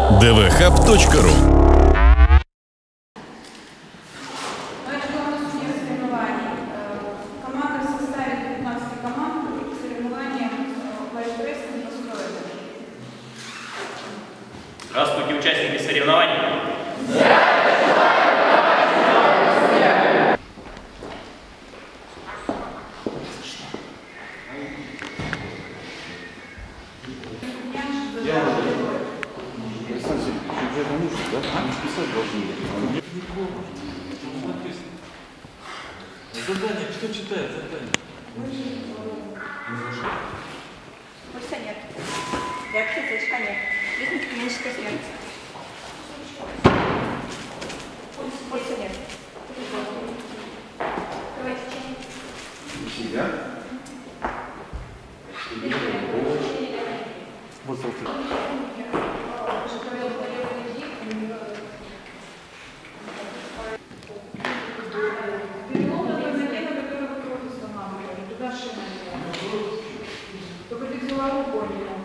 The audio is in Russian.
dvhub.ru. Команда в составе 15 команд к соревнованиям по экспрессу и построению. Здравствуйте, участники соревнований. Задание, кто читает задание? Пульса нет. Реакции зрачка нет. Ритм клинической смерти. Пульса нет. Давайте чай. Только ты взяла рукой.